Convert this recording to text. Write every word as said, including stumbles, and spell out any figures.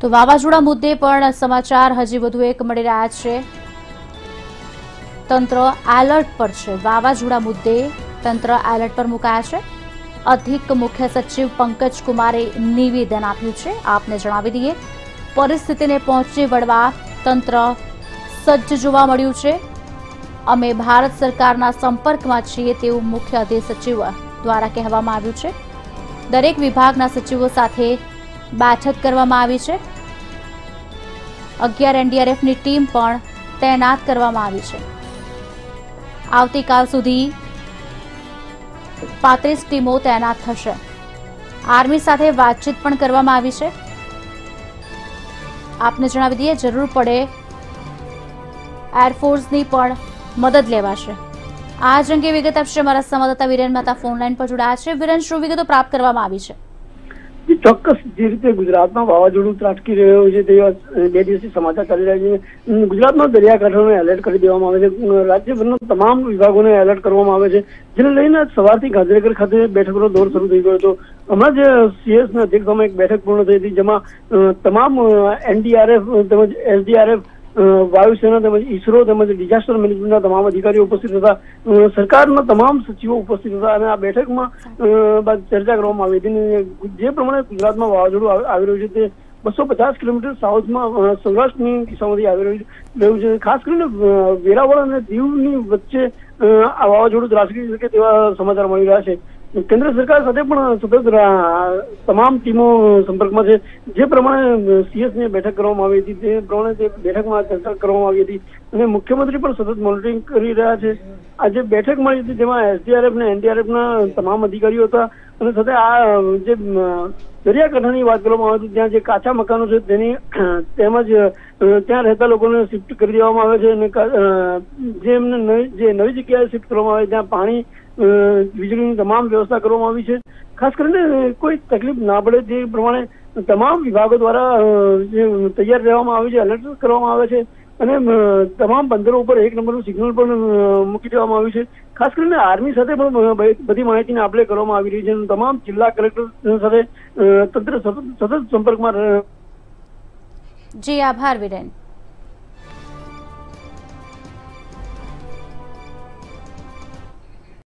તો વાવાઝોડા મુદ્દે પણ સમાચાર હજી વધુ એક મળી રહ્યા છે। તંત્ર એલર્ટ પર છે। વાવાઝોડા મુદ્દે તંત્ર એલર્ટ પર મુકાયા છે। અધિક મુખ્ય સચિવ પંકજ કુમારે નિવેદન આપ્યું છે। આપને જણાવી દઈએ, પરિસ્થિતિને પહોંચી વળવા તંત્ર સજ્જ જોવા મળ્યું છે। અમે ભારત સરકારના સંપર્કમાં છીએ તેવું મુખ્ય અધિક સચિવ દ્વારા કહેવામાં આવ્યું છે। દરેક વિભાગના સચિવો સાથે બેઠક કરવામાં આવી છે। અગિયાર એનડીઆરએફની ટીમ પણ તૈનાત કરવામાં આવી છે। આવતીકાલ સુધી પાંત્રીસ ટીમો તૈનાત થશે। આર્મી સાથે વાતચીત પણ કરવામાં આવી છે। આપને જણાવી દઈએ, જરૂર પડે એરફોર્સની પણ મદદ લેવાશે। આ જ અંગે વિગત આપશે અમારા સંવાદદાતા વિરેન મહેતા ફોનલાઈન પર જોડાયા છે। વિરેન, શું વિગતો પ્રાપ્ત કરવામાં આવી છે? ચોક્કસ જે રીતે ગુજરાતમાં વાવાઝોડું ત્રાટકી રહ્યું છે તેવા બે દિવસથી સમાચાર ચાલી રહ્યા છે। ગુજરાતમાં દરિયાકાંઠાને એલર્ટ કરી દેવામાં આવે છે। રાજ્યભરના તમામ વિભાગોને એલર્ટ કરવામાં આવે છે, જેને લઈને સવારથી ગાંધીનગર ખાતે બેઠકનો દોર શરૂ થઈ ગયો હતો। હમણાં જ સીએસના અધ્યક્ષતામાં એક બેઠક પૂર્ણ થઈ હતી, જેમાં તમામ એનડીઆરએફ તેમજ એસડીઆરએફ, વાયુસેના તેમજ ઈસરો તેમજ ડિઝાસ્ટર મેનેજમેન્ટના તમામ અધિકારીઓ ઉપસ્થિત હતા। સરકારના તમામ સચિવો ઉપસ્થિત હતા અને આ બેઠકમાં બાદ ચર્ચા કરવામાં આવી હતી। જે પ્રમાણે ગુજરાતમાં વાવાઝોડું આવી રહ્યું છે તે બસો પચાસ કિલોમીટર સાઉથમાં સૌરાષ્ટ્રની દિશામાંથી આવી રહ્યું છે। ખાસ કરીને વેરાવળ અને દીવની વચ્ચે આ વાવાઝોડું ત્રાટકી શકે તેવા સમાચાર મળી રહ્યા છે। કેન્દ્ર સરકાર સાથે પણ સતત તમામ ટીમો સંપર્કમાં છે। જે પ્રમાણે સીએસની બેઠક કરવામાં આવી હતી તે પ્રમાણે તે બેઠકમાં ચર્ચા કરવામાં આવી હતી અને મુખ્યમંત્રી પણ સતત મોનિટરિંગ કરી રહ્યા છે। આ જે બેઠક મળી હતી તેમાં એસડીઆરએફ અને એનડીઆરએફના તમામ અધિકારીઓ હતા અને સાથે આ જે દરિયાકાંઠાની વાત કરવામાં આવી હતી, ત્યાં જે કાચા મકાનો છે તેની તેમજ ત્યાં રહેતા લોકોને શિફ્ટ કરી દેવામાં આવે છે અને જે એમને જે નવી જગ્યાએ શિફ્ટ કરવામાં આવે ત્યાં પાણી, વીજળીની તમામ વ્યવસ્થા કરવામાં આવી છે। ખાસ કરીને કોઈ તકલીફ ના પડે તે પ્રમાણે તમામ વિભાગો દ્વારા જે તૈયાર રહેવામાં આવે છે, એલર્ટ કરવામાં આવે છે અને તમામ બંદરો ઉપર એક નંબરનું સિગ્નલ પણ મૂકી દેવામાં આવ્યું છે। ખાસ કરીને આર્મી સાથે પણ બધી માહિતીને આપલે કરવામાં આવી રહી છે અને તમામ જિલ્લા કલેક્ટર સાથે તંત્ર સતત સંપર્કમાં રહે। જી આભાર વિરેન।